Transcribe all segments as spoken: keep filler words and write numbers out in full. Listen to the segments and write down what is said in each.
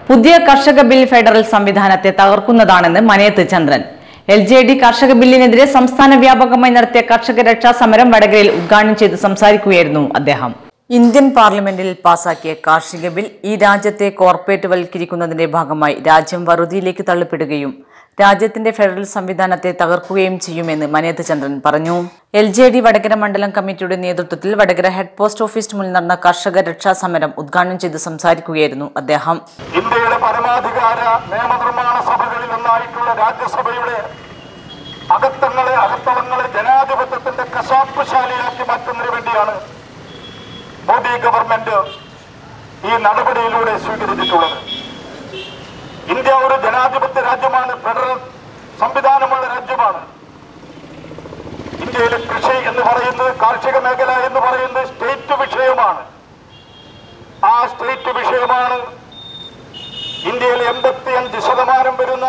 പുതിയ കർഷക bill federal സംവിധാനത്തെ തകർക്കുന്നതാണെന്ന് Manayath Chandran. L J D കർഷക ബില്ലിനെതിരെ സംസ്ഥാന വ്യാപകമായി നടത്തിയ കർഷക രക്ഷാ സമരം വടകരയിൽ ഉദ്ഘാടനം ചെയ്ത് സംസാരിക്കുകയായിരുന്നു അദ്ദേഹം. ഇന്ത്യൻ പാർലമെന്റിൽ പാസാക്കിയ കാർഷിക ബിൽ ഈ രാജ്യത്തെ കോർപ്പറേറ്റ് വൽക്കരിക്കുന്നതിന്റെ ഭാഗമായി രാജ്യം വറുതിയിലേക്ക് തള്ളപ്പെടുകയും രാജ്യത്തിന്റെ ഫെഡറൽ സംവിധാനത്തെ തകർക്കുകയും ചെയ്യുമെന്ന് മനയത്ത് ചന്ദ്രൻ പറഞ്ഞു. എൽ ജെ ഡി വടകര മണ്ഡലം കമ്മിറ്റിയുടെ നേതൃത്വത്തിൽ വടകര ഹെഡ് പോസ്റ്റ് ഓഫീസിന് മുന്നിൽ നടന്ന കർഷക രക്ഷാ സമരം ഉദ്ഘാടനം ചെയ്ത് സംസാരിക്കുകയായിരുന്നു അദ്ദേഹം. ഇന്ത്യയുടെ പരമാധികാര നിയമനിർമ്മാണ സഭകളിൽ ഒന്നായിട്ടുള്ള രാജ്യസഭയുടെ അകത്തങ്ങളെ അകത്തളങ്ങളെ ജനാധിപത്യത്തിന്റെ കശാപ്പുശാലയാക്കി മാറ്റുന്നതിന് വേണ്ടിയാണ് മോദി ഗവൺമെന്റ് ഈ നടപടിയിലൂടെ സ്വീകരിച്ചിട്ടുള്ളത്. ഇന്ത്യ ഒരു ജനാധിപത്യ രാജ്യമാണ്, ഫെഡറൽ സംവിധാനമുള്ള രാജ്യമാണ്. ഇന്ത്യയിലെ കൃഷി എന്ന് പറയുന്നത്, കാർഷിക മേഖല എന്ന് പറയുന്നത് സ്റ്റേറ്റ് വിഷയമാണ്. ആ സ്റ്റേറ്റ് വിഷയമാണ് ഇന്ത്യയിലെ എൺപത്തിയഞ്ച് ശതമാനം വരുന്ന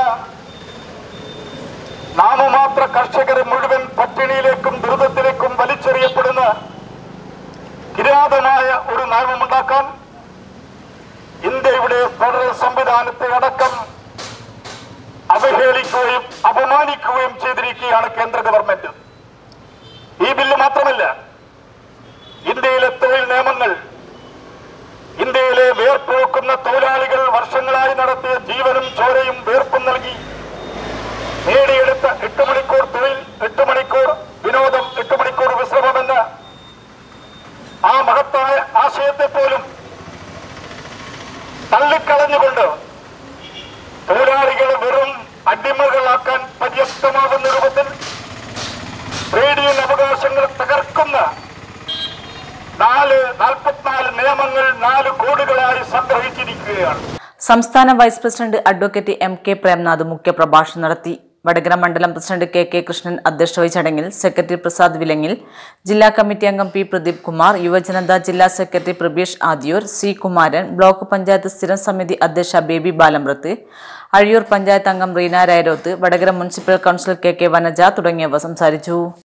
നാമമാത്ര കർഷകരെ മുഴുവൻ പട്ടിണിയിലേക്കും ദുരിതത്തിലേക്കും വലിച്ചെറിയപ്പെടുന്ന കിരാതമായ ഒരു നിയമമുണ്ടാക്കാൻ ഇന്ത്യയുടെ ഫെഡറൽ സംവിധാനത്തെ അടക്കം അവഹേളിക്കുകയും അപമാനിക്കുകയും ചെയ്തിരിക്കുകയാണ് കേന്ദ്ര ഗവൺമെന്റ്. ഈ ബില്ല് മാത്രമല്ല, ഇന്ത്യയിലെ തൊഴിൽ നിയമങ്ങൾ, ഇന്ത്യയിലെ വേർപ്പൊഴുക്കുന്ന തൊഴിലാളികൾ വർഷങ്ങളായി നടത്തിയ ജീവനും ചോരയും വേർപ്പും നൽകി നേടിയെടുത്ത എട്ട് മണിക്കൂർ തൊഴിൽ, എട്ട് മണിക്കൂർ വിനോദം, എട്ട് മണിക്കൂർ വിശ്രമമെന്ന ആ മഹത്തായ ആശയത്തെ പോലും തള്ളിക്കളഞ്ഞുകൊണ്ട് തൊഴിലാളികളെ വെറും അടിമകളാക്കാൻ പര്യാപ്തമാകുന്ന രൂപത്തിൽ ട്രേഡ് അവകാശങ്ങൾ തകർക്കുന്ന നാല് നാൽപ്പത്തിനാല് നിയമങ്ങൾ നാല് കോടുകളായി സംഗ്രഹിച്ചിരിക്കുകയാണ്. സംസ്ഥാന vice president advocate M K Premnath മുഖ്യപ്രഭാഷണം നടത്തി. വടകര മണ്ഡലം പ്രസിഡന്റ് കെ കെ കൃഷ്ണൻ അധ്യക്ഷത വഹിച്ച ചടങ്ങിൽ സെക്രട്ടറി പ്രസാദ് വിലങ്ങിൽ, ജില്ലാ കമ്മിറ്റി അംഗം പി പ്രദീപ് കുമാർ, യുവജനത ജില്ലാ secretary Prabeesh Adiyur, C Kumaran, block panchayat സ്ഥിരം സമിതി അധ്യക്ഷ ബേബി ബാലമ്രത്ത്, അഴിയൂർ പഞ്ചായത്ത് അംഗം Reena Rayaroth, Vadakara municipal councillor K K Vanaja തുടങ്ങിയവർ സംസാരിച്ചു.